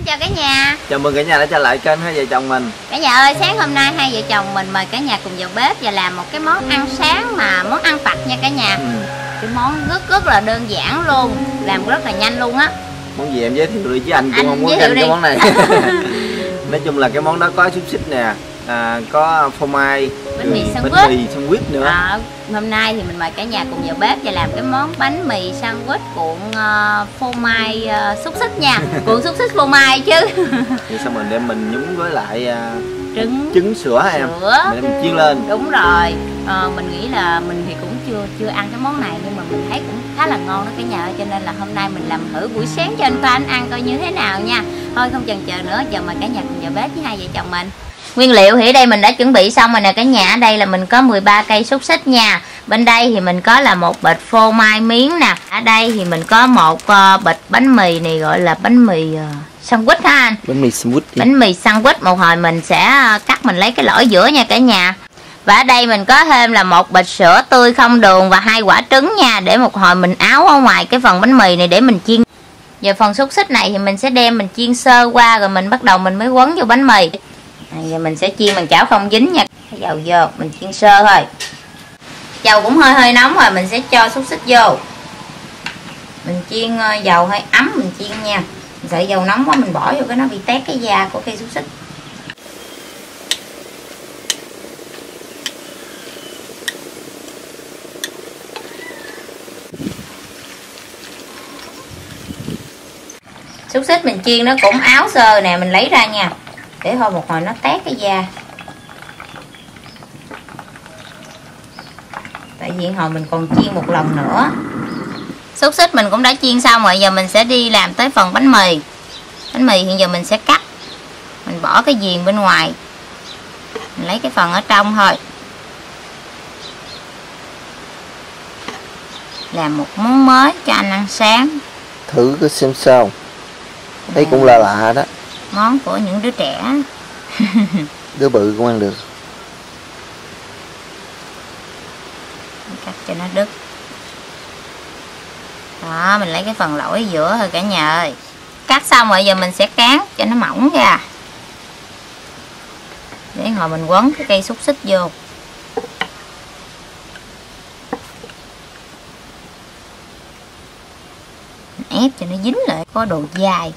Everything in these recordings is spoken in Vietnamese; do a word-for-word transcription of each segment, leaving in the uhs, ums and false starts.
Xin chào cả nhà. Chào mừng cả nhà đã trở lại kênh Hai Vợ Chồng Mình. Cả nhà ơi, sáng hôm nay hai vợ chồng mình mời cả nhà cùng vào bếp và làm một cái món ăn sáng mà món ăn vặt nha cả nhà. ừ. Cái món rất rất là đơn giản luôn, làm rất là nhanh luôn á. Món gì em giới thiệu đi chứ anh cũng anh không muốn khen cái món này. Nói chung là cái món đó có xúc xích nè, à, có phô mai, bánh mì bánh sandwich. mì sandwich nữa. À, hôm nay thì mình mời cả nhà cùng vào bếp và làm cái món bánh mì sandwich cuộn uh, phô mai uh, xúc xích nha. Cuộn xúc xích phô mai chứ. Thì xong mình đem mình nhúng với lại uh, trứng trứng sữa em. Sữa. Mình đem mình chiên lên. Đúng rồi. À, mình nghĩ là mình thì cũng chưa chưa ăn cái món này nhưng mà mình thấy cũng khá là ngon đó cả nhà ơi, cho nên là hôm nay mình làm thử buổi sáng cho anh Phan ăn coi như thế nào nha. Thôi không chần chờ nữa, giờ mời cả nhà cùng vào bếp với hai vợ chồng mình. Nguyên liệu thì ở đây mình đã chuẩn bị xong rồi nè cả nhà. Ở đây là mình có mười ba cây xúc xích nha. Bên đây thì mình có là một bịch phô mai miếng nè. Ở đây thì mình có một uh, bịch bánh mì này gọi là bánh mì uh, sandwich ha anh. Bánh mì sandwich. Bánh mì sandwich. Một hồi mình sẽ cắt mình lấy cái lõi giữa nha cả nhà. Và ở đây mình có thêm là một bịch sữa tươi không đường và hai quả trứng nha, để một hồi mình áo ở ngoài cái phần bánh mì này để mình chiên. Giờ phần xúc xích này thì mình sẽ đem mình chiên sơ qua rồi mình bắt đầu mình mới quấn vô bánh mì. Giờ mình sẽ chiên bằng chảo không dính nha. Cái dầu vô mình chiên sơ thôi. Dầu cũng hơi hơi nóng rồi mình sẽ cho xúc xích vô. Mình chiên dầu hơi ấm mình chiên nha. Mình sợ dầu nóng quá mình bỏ vô cái nó bị tét cái da của cây xúc xích. Xúc xích mình chiên nó cũng áo sơ nè, mình lấy ra nha, để thôi một hồi nó tét cái da. Tại vì hồi mình còn chiên một lần nữa. Xúc xích mình cũng đã chiên xong rồi, giờ mình sẽ đi làm tới phần bánh mì. Bánh mì hiện giờ mình sẽ cắt, mình bỏ cái viền bên ngoài, mình lấy cái phần ở trong thôi. Làm một món mới cho anh ăn sáng. Thử cái xem sao. Đây cũng là lạ đó. Món của những đứa trẻ. Đứa bự cũng ăn được. Cắt cho nó đứt. Đó, mình lấy cái phần lỗi giữa thôi cả nhà ơi. Cắt xong rồi giờ mình sẽ cán cho nó mỏng ra, để hồi mình quấn cái cây xúc xích vô. Mình ép cho nó dính lại, có độ dai.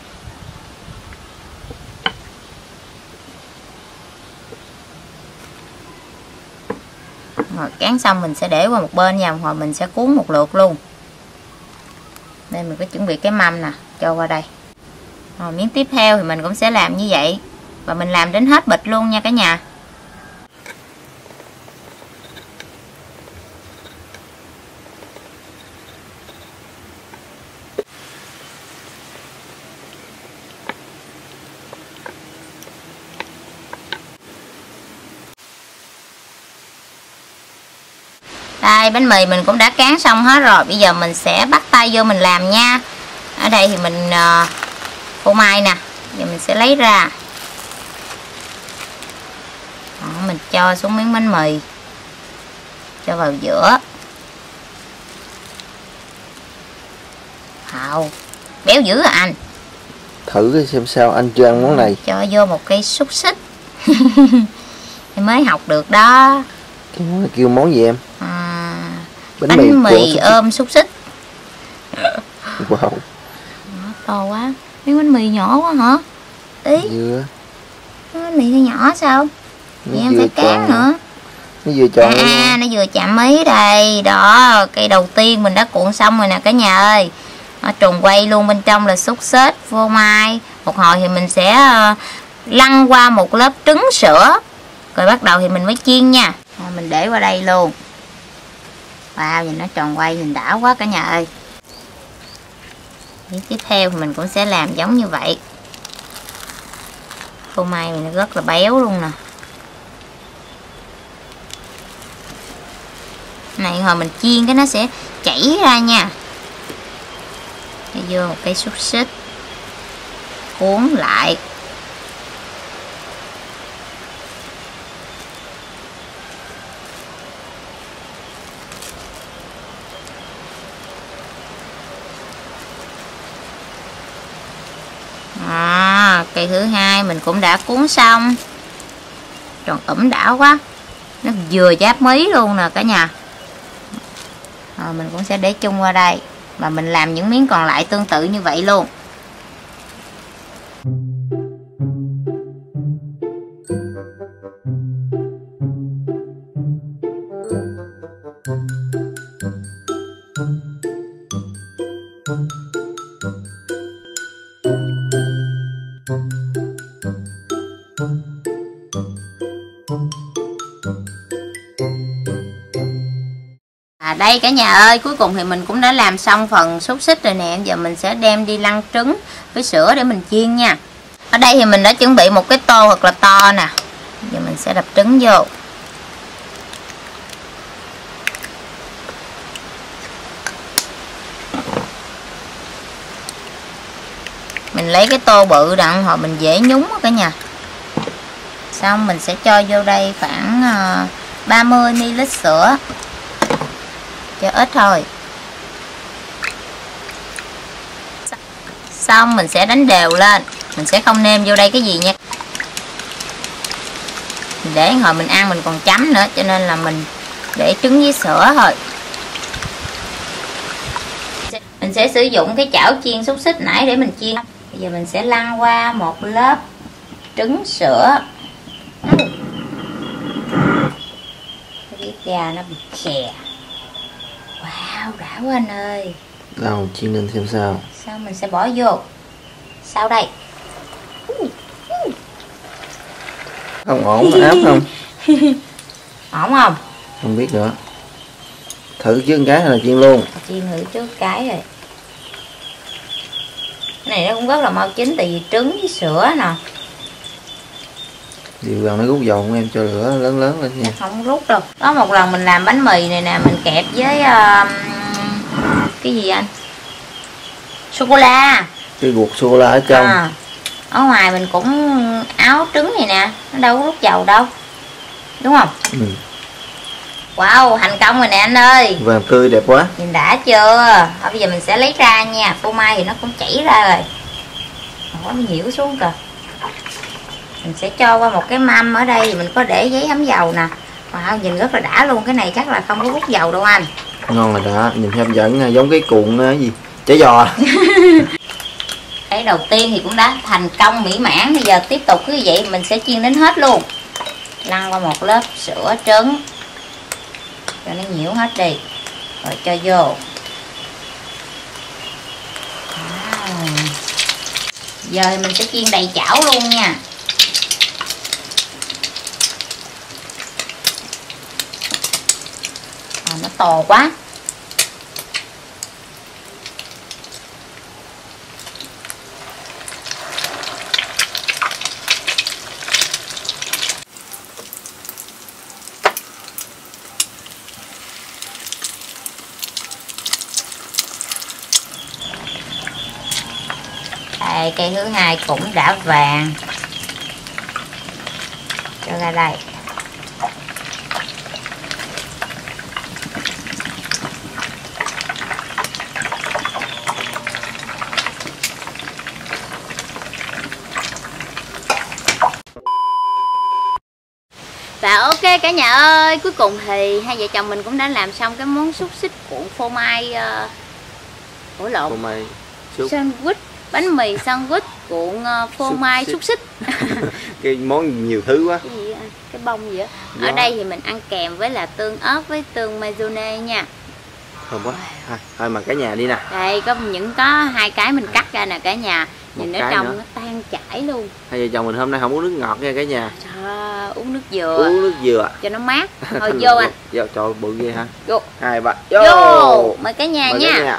Rồi cán xong mình sẽ để qua một bên nha, hoặc mình sẽ cuốn một lượt luôn. Đây mình có chuẩn bị cái mâm nè, cho qua đây. Rồi miếng tiếp theo thì mình cũng sẽ làm như vậy. Và mình làm đến hết bịch luôn nha cả nhà. Đây, bánh mì mình cũng đã cán xong hết rồi. Bây giờ mình sẽ bắt tay vô mình làm nha. Ở đây thì mình uh, phô mai nè. Giờ mình sẽ lấy ra. Đó, mình cho xuống miếng bánh mì, cho vào giữa. Wow, béo dữ à anh. Thử xem sao, anh chưa ăn món này. Cho vô một cây xúc xích. Em mới học được đó. Cái món này kêu món gì em? À, bánh, bánh mì, mì ôm xúc xích. Wow, đó, to quá. Miếng bánh mì nhỏ quá hả? Ý vừa. Bánh mì hơi nhỏ sao? Vậy em phải cán nữa. Nó vừa tròn. À, nó vừa chạm mấy đây. Đó, cây đầu tiên mình đã cuộn xong rồi nè cả nhà ơi. Nó trùng quay luôn, bên trong là xúc xích, phô mai. Một hồi thì mình sẽ uh, lăn qua một lớp trứng sữa. Rồi bắt đầu thì mình mới chiên nha. Rồi mình để qua đây luôn. Wow, nhìn nó tròn quay, nhìn đã quá cả nhà ơi. Tiếp tiếp theo thì mình cũng sẽ làm giống như vậy. Phô mai này nó rất là béo luôn nè. Này hồi mình chiên cái nó sẽ chảy ra nha. Để vô một cái xúc xích, cuốn lại. Cây thứ hai mình cũng đã cuốn xong. Tròn ẩm đảo quá, nó vừa chát mí luôn nè cả nhà. Rồi mình cũng sẽ để chung qua đây và mình làm những miếng còn lại tương tự như vậy luôn. À đây cả nhà ơi, cuối cùng thì mình cũng đã làm xong phần xúc xích rồi nè. Giờ mình sẽ đem đi lăn trứng với sữa để mình chiên nha. Ở đây thì mình đã chuẩn bị một cái tô thật là to nè. Giờ mình sẽ đập trứng vô. Mình lấy cái tô bự đặng hồi mình dễ nhúng đó cả nhà. Xong mình sẽ cho vô đây khoảng ba mươi mi li lít sữa. Cho ít thôi. Xong mình sẽ đánh đều lên. Mình sẽ không nêm vô đây cái gì nha. Để hồi mình ăn mình còn chấm nữa, cho nên là mình để trứng với sữa thôi. Mình sẽ sử dụng cái chảo chiên xúc xích nãy để mình chiên. Bây giờ mình sẽ lăn qua một lớp trứng sữa. Cái gà nó bị khè. Wow, đã quá anh ơi. Đâu, chiên lên xem sao. Sau mình sẽ bỏ vô. Sau đây. Không ổn, áp không? Ổn không? Không biết nữa. Thử chứ một cái hay là chiên luôn? Chiên thử trước cái rồi. Cái này nó cũng rất là mau chín, tại vì trứng với sữa nè. Điều gần nó rút dầu của em, cho lửa lớn lớn lên nha. Không rút đâu. Có một lần mình làm bánh mì này nè, mình kẹp với uh, cái gì anh? Sô cô la. Cái ruột sô cô la ở trong. À, ở ngoài mình cũng áo trứng này nè, nó đâu có rút dầu đâu, đúng không? Ừ. Wow, thành công rồi nè anh ơi. Vàng tươi đẹp quá. Nhìn đã chưa? Thôi bây giờ mình sẽ lấy ra nha. Phô mai thì nó cũng chảy ra rồi. Ủa, nó nhiễu xuống kìa. Mình sẽ cho qua một cái mâm ở đây. Mình có để giấy hấm dầu nè. Wow, nhìn rất là đã luôn. Cái này chắc là không có hút dầu đâu anh. Ngon rồi đó. Nhìn hấp dẫn, giống cái cuộn uh, gì chả giò. Cái đầu tiên thì cũng đã thành công mỹ mãn. Bây giờ tiếp tục cứ vậy mình sẽ chiên đến hết luôn. Lăn qua một lớp sữa trứng cho nó nhiễu hết đi, rồi cho vô. Wow. Giờ thì mình sẽ chiên đầy chảo luôn nha. À, nó to quá. Đây, cây thứ hai cũng đã vàng. Cho ra đây. Và ok cả nhà ơi, cuối cùng thì hai vợ chồng mình cũng đã làm xong cái món xúc xích cuộn phô mai uh, ủa lộn phô mai xúc sandwich, bánh mì sandwich cuộn uh, phô xúc mai xúc xích. Cái món nhiều thứ quá. Cái gì vậy? Cái bông gì á? Ở đây thì mình ăn kèm với là tương ớt với tương mayonnaise nha. Thơm quá. Thôi, thôi mà cả nhà đi nè. Đây có những có hai cái mình cắt ra nè cả nhà. Nhìn ở trong nữa. Nó tan chảy luôn. Hai vợ chồng mình hôm nay không uống nước ngọt nha cả nhà. Trời, uống nước dừa. Uống nước dừa cho nó mát. Thôi vô anh. Vô trời bự ghê hả? Vô. Hai ba. Vô. Vô. Mời cả nhà. Mời nha. Cả nhà.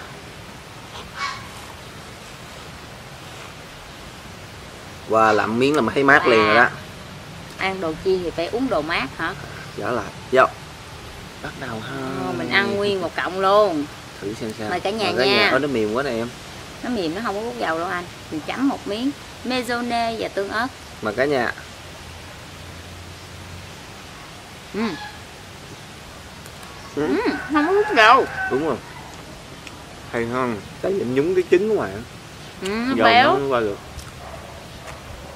Wow, làm miếng là mà thấy mát à, liền rồi đó. Ăn đồ chiên thì phải uống đồ mát hả? Trở lại. Vô. Bắt đầu ha. Ờ, mình ăn nguyên một cọng luôn. Thử xem sao. Mời cả nhà Mời nha. Cả nó mềm quá nè em. Nó mềm, nó không có hút dầu đâu anh. Mình chấm một miếng mayonnaise và tương ớt. Mời cả nhà. Ừ. Ừ. Ừ, không có hút dầu. Đúng không? Hay không? Tại vì nhúng cái trứng ngoài. Ừ, nó béo. Nó qua được.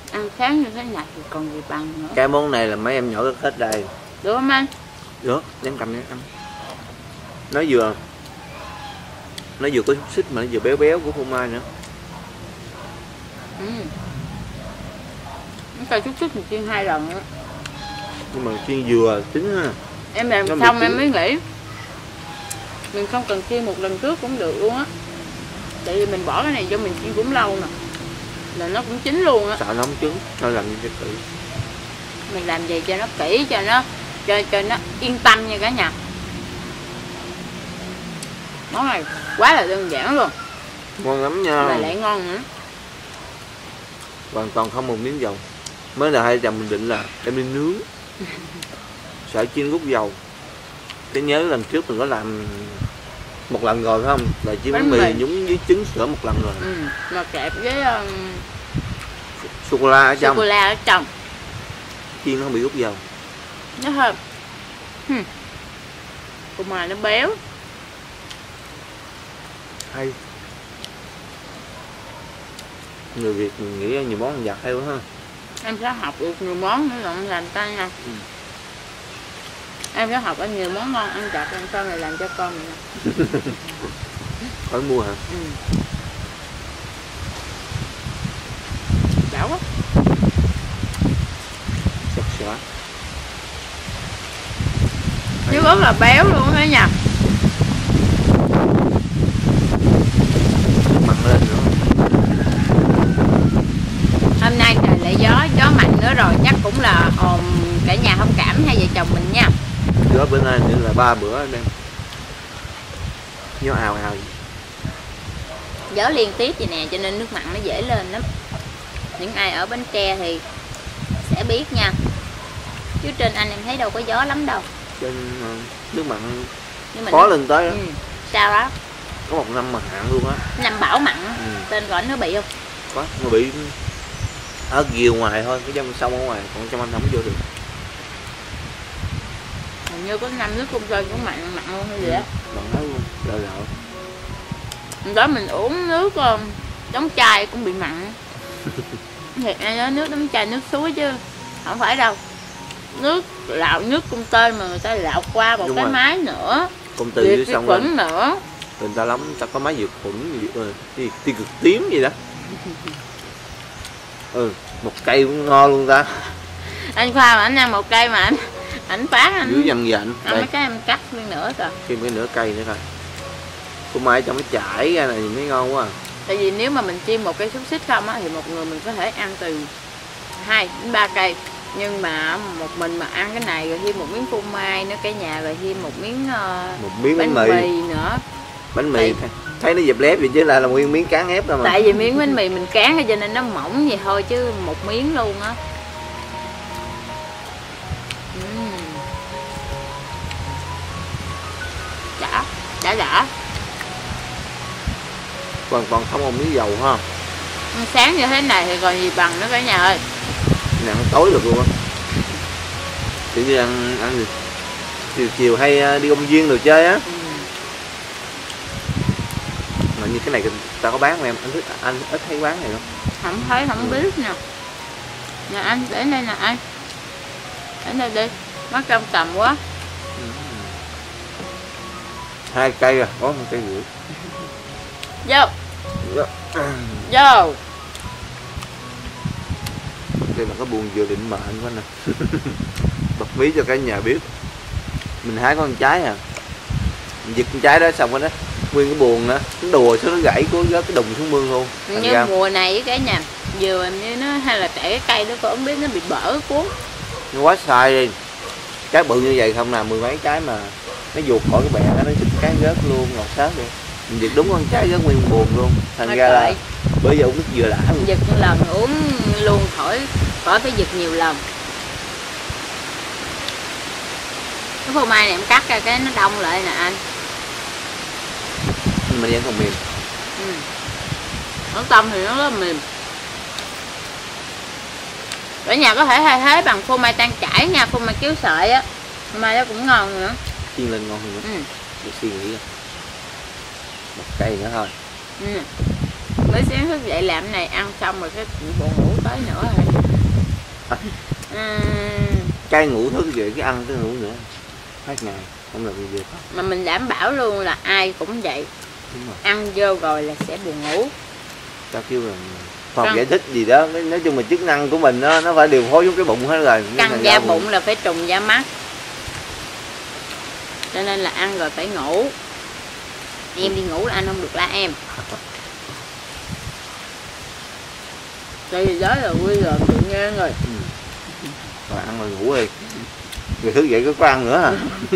ăn sáng như thế này thì còn gì bằng nữa. Cái món này là mấy em nhỏ rất hết đây. Được không anh? Được, đem cầm nha ăn. Nó vừa nó vừa có xúc xích mà nó vừa béo béo của phô mai nữa. Ừ. Cái cây xúc xích mình chiên hai lần nữa. Nhưng mà chiên dừa chín ha. Em làm nó xong em mới nghĩ mình không cần chiên một lần trước cũng được luôn á. Tại vì mình bỏ cái này vô mình chiên cũng lâu nè, là nó cũng chín luôn á. Sợ nó không chín, nó làm như cái kỹ. Mình làm gì cho nó kỹ, cho nó cho cho nó yên tâm nha cả nhà. Món này quá là đơn giản luôn, Ngon lắm nha. mà lại ngon nữa. Hoàn toàn không một miếng dầu. Mới là hai chồng mình định là đem đi nướng. Sợ chiên rút dầu. Cái nhớ lần trước mình có làm một lần rồi phải không? Là chiên bánh mì nhúng với trứng sữa một lần rồi. Ừ, mà kẹp với um, sô cô la ở trong. sô cô la ở trong. Chiên nó không bị rút dầu. Nó thơm. Hmm. Phô mai nó béo. Hay. Người Việt mình nghĩ nhiều món ăn vặt hay quá ha. Em sẽ học được nhiều món nữa là làm tay nha. Ừ. Em sẽ học ở nhiều món ngon ăn vặt làm sao này làm cho con mình. Khỏi mua hả? Ừ. Đảo quá. Sạch sẽ. Chứ rất là béo luôn đó nha. Mặn lên nữa. Hôm nay trời lại gió, gió mạnh nữa rồi chắc cũng là ồn cả nhà thông cảm hai vợ chồng mình nha. Gió bữa nay nữa là ba bữa đang gió ào ào. Gió liên tiếp vậy nè cho nên nước mặn nó dễ lên lắm. Những ai ở Bến Tre thì sẽ biết nha. Chứ trên anh em thấy đâu có gió lắm đâu. Trên uh, nước mặn Nhưng mà khó nó... lên tới đó. Ừ. Sao đó? Có một năm mà hạn luôn á. Năm bão mặn. Ừ. Tên gọi nó bị không? Có, nó bị ở ghiều ngoài thôi, cái trong sông ở ngoài, còn trong anh không vô được. Hình như có năm nước Công Sơn cũng mặn mặn luôn hay gì á. Mặn hết luôn, lợ lợ. Đó mình uống nước um, đóng chai cũng bị mặn. Thiệt ai nói nước đóng chai nước suối chứ không phải đâu. Nước lạo nước Công Tên mà người ta lạo qua một Đúng cái rồi. Máy nữa. Công ty dưới sông khuẩn nữa. Người ta lắm, ta có máy diệt khuẩn gì gì tiêu cực tím gì đó. Ừ, một cây cũng ngon luôn ta. Anh Khoa mà anh ăn một cây mà anh ảnh phát anh dưới dần dạnh. Ăn mấy cái em cắt nguyên nửa rồi. Thêm cái nửa cây nữa thôi. Phô mai trong cái chải ra này mới ngon quá à. Tại vì nếu mà mình chiên một cây xúc xích không á thì một người mình có thể ăn từ hai đến ba cây. Nhưng mà một mình mà ăn cái này rồi thêm một miếng phô mai nữa cả nhà, rồi thêm một miếng uh, một miếng bánh, bánh mì. mì nữa. Bánh mì tại... thấy nó dẹp lép vậy chứ là là nguyên miếng cán ép đâu mà. Tại vì miếng bánh mì mình cán cho nên nó mỏng vậy thôi chứ một miếng luôn á. uhm. Đã, đã đã. Còn còn không một miếng dầu ha. Ăn sáng như thế này thì còn gì bằng nữa cả nhà ơi. Này ăn tối được luôn á. Kiểu như ăn ăn gì chiều chiều hay đi công viên rồi chơi á. Ừ. Mà như cái này ta có bán không em? Anh thích anh ít thấy bán này không? Không thấy, không ừ. biết nè. Nè anh, để đây nè anh. Để đây đi, nó trong tầm quá. Ừ. Hai cây rồi, có một cây rưỡi. Vô. Vô. Vô. Đây là cái buồn vừa định mệnh quá nè. Bật mí cho cả nhà biết. Mình hái con trái à. Mình giật con trái đó xong rồi đó. Nguyên cái buồn đó, nó đùa xuống nó gãy của cái đùng xuống mương luôn. Như ra. Mùa này với cả nhà vừa em như nó hay là tại cái cây đó có không biết nó bị bở cuốn. Nó quá sai đi. Trái bự như vậy không nào mười mấy trái mà nó vụt khỏi cái bè nó xịt cái rớt luôn, ngọt xớt luôn. Mình giật đúng con trái rớt nguyên buồn luôn. Thành Thôi ra là bữa giờ uống nước dừa đã luôn. Giật một lần uống luôn khỏi khỏi phải giật nhiều lần. Cái phô mai này em cắt ra cái nó đông lại nè anh. Nhưng mà vẫn còn mềm. Ừ. Nó tông thì nó rất là mềm. Ở nhà có thể thay thế bằng phô mai tan chảy nha, phô mai kéo sợi á. Phô mai đó cũng ngon nữa. Chiên lên ngon hơn nữa. Ừ. Để suy nghĩ. Một cây nữa thôi. Ừ. Mới sáng thức dậy làm cái này ăn xong rồi cái buồn ngủ tới nữa rồi. À. À, Cái ngủ thức dậy cái ăn cái ngủ nữa. Hết ngày không làm gì được. mà mình đảm bảo luôn là ai cũng vậy. Đúng rồi. Ăn vô rồi là sẽ buồn ngủ. Ta kêu là không giải thích gì đó, nói chung là chức năng của mình nó nó phải điều phối với cái bụng hết rồi. Căng da bụng là phải trùng da mắt, cho nên là ăn rồi phải ngủ. Em đi ngủ là anh không được la em. Tại vì đó là quy luật tự nhiên rồi. Ừ. Rồi ăn rồi ngủ đi, rồi thức dậy có ăn nữa à.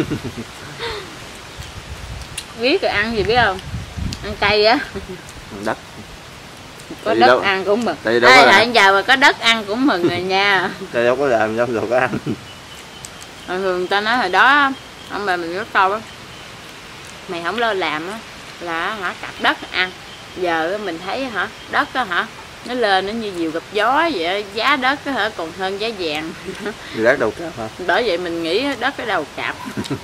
Biết rồi ăn gì biết không? Ăn cay á. Đất. Có Tại đất đâu, ăn cũng mừng. tại đâu Ai có lại giờ mà có đất ăn cũng mừng rồi nha. Tại đâu có làm đâu rồi có ăn. Thường thường người ta nói hồi đó ông bà mình rất câu á, mày không lo làm á là hả cặp đất ăn. Giờ mình thấy hả đất á hả nó lên nó như diều gặp gió vậy, giá đất á hả còn hơn giá vàng. Đất đầu cạp hả? Bởi vậy mình nghĩ đất cái đầu cạp.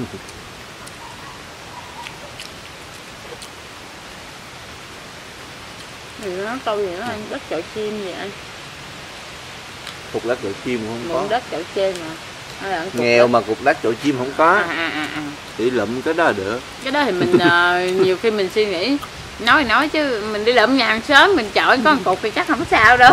Thì nó câu gì nữa anh, đất chọi chim vậy anh. Cục đất chọi chim không Mượn có. đất chọi chim mà. Hay là Nghèo đất. mà cục đất chọi chim không có. À, à, à, à. Chỉ lụm cái đó là được. Cái đó thì mình uh, nhiều khi mình suy nghĩ nói nói chứ mình đi lượm nhà hàng xóm mình chọi có một cục thì chắc không sao đâu.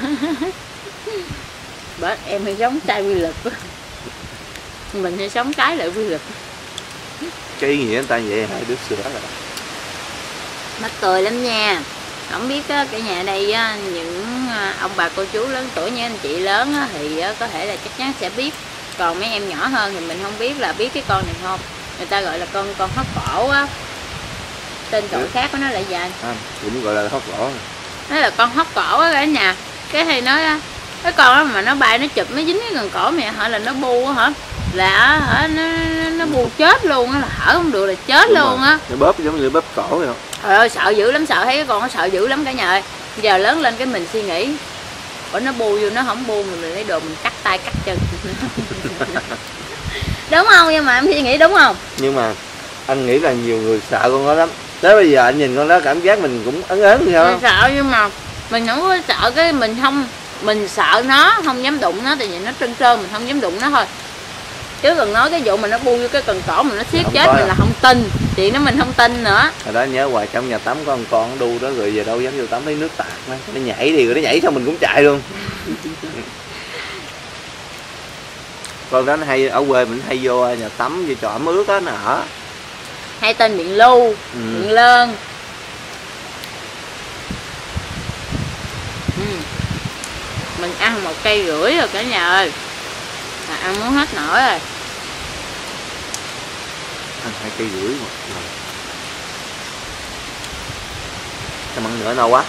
Bởi em hay sống trái quy luật, mình hay sống trái lại quy luật. Cái ý nghĩa người ta vậy hai đứa sửa rồi. Mắc cười lắm nha. Không biết á, cái nhà đây á, những ông bà cô chú lớn tuổi như anh chị lớn á, thì á, có thể là chắc chắn sẽ biết. Còn mấy em nhỏ hơn thì mình không biết là biết cái con này không. Người ta gọi là con con hóc cổ á. Tên gọi khác của nó là gì anh? À, cũng gọi là hóc cổ. Nó là con hóc cổ á cả nhà. Cái thì nói á, cái con đó mà nó bay nó chụp nó dính cái gần cổ mẹ hả là nó bu á hả? Là hả nó nó bu chết luôn á, là hở không được là chết Đúng luôn rồi. á. Nó bóp giống như bóp cổ vậy không? Trời ơi sợ dữ lắm, sợ thấy cái con nó sợ dữ lắm cả nhà ơi. Giờ lớn lên cái mình suy nghĩ, ủa nó bu vô nó không bu mình lấy đồ mình cắt tay cắt chân. Đúng không? Nhưng mà em suy nghĩ đúng không? Nhưng mà anh nghĩ là nhiều người sợ con đó lắm. Tới bây giờ anh nhìn con đó cảm giác mình cũng ấn ấn sao Mình sợ nhưng mà mình không có sợ, cái mình không mình sợ nó, không dám đụng nó tại vì nó trơn trơn mình không dám đụng nó thôi. Chứ còn nói cái vụ mà nó bu vô cái cần cổ mà nó siết chết mình là không tin. Chuyện đó mình không tin nữa. Hồi đó nhớ hoài trong nhà tắm có con con đu đó rồi về đâu dám vô tắm lấy nước tạt nó, nó nhảy đi rồi nó nhảy xong mình cũng chạy luôn. Con đó nó hay ở quê mình hay vô nhà tắm vô trọ ẩm ướt á nó ở. Hay tên miệng lu, Ừ. miệng lơn. Ừ. Mình ăn một cây rưỡi rồi cả nhà ơi. À, ăn muốn hết nổi rồi. Ăn hai cây rưỡi mà. Cái mặn nữa đâu quá.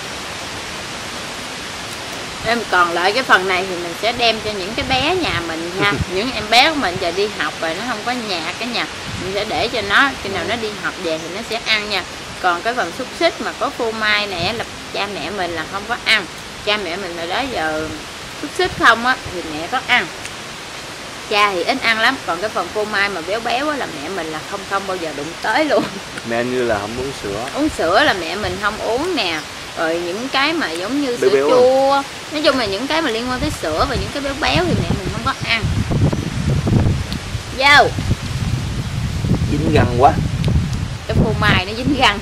Em còn lại cái phần này thì mình sẽ đem cho những cái bé nhà mình nha. Những em bé của mình giờ đi học rồi nó không có nhà cả nhà, mình sẽ để cho nó khi nào nó đi học về thì nó sẽ ăn nha. Còn cái phần xúc xích mà có phô mai này là cha mẹ mình là không có ăn. Cha mẹ mình hồi đó giờ xúc xích không á thì mẹ có ăn, cha thì ít ăn lắm. Còn cái phần phô mai mà béo béo á là mẹ mình là không không bao giờ đụng tới luôn. Mẹ như là không uống sữa. Uống sữa là mẹ mình không uống nè. Rồi những cái mà giống như Béo sữa béo chua không? Nói chung là những cái mà liên quan tới sữa và những cái béo béo thì mẹ mình không có ăn. Vô Dính găng quá. cái phô mai nó dính răng.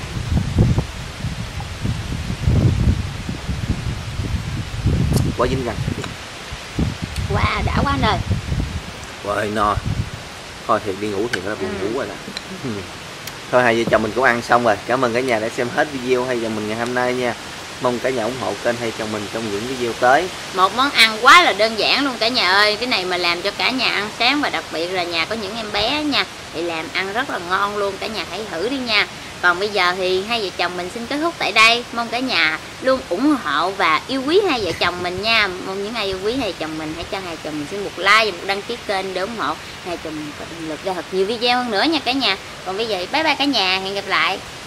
Quá dính găng. Wow đã quá anh ơi. Rồi no. Thôi thì đi ngủ thì nó buồn Ừ. ngủ rồi đó. Thôi hai vợ chồng mình cũng ăn xong rồi. Cảm ơn cả nhà đã xem hết video hai vợ mình ngày hôm nay nha. Mong cả nhà ủng hộ kênh hai chồng mình trong những video tới. Một món ăn quá là đơn giản luôn cả nhà ơi. Cái này mà làm cho cả nhà ăn sáng và đặc biệt là nhà có những em bé nha, thì làm ăn rất là ngon luôn. Cả nhà hãy thử đi nha. Còn bây giờ thì hai vợ chồng mình xin kết thúc tại đây. Mong cả nhà luôn ủng hộ và yêu quý hai vợ chồng mình nha. Mong những ai yêu quý hai vợ chồng mình hãy cho hai vợ chồng mình xin một like và một đăng ký kênh để ủng hộ hai vợ chồng mình có động lực ra thật nhiều video hơn nữa nha cả nhà. Còn bây giờ bye bye cả nhà, hẹn gặp lại.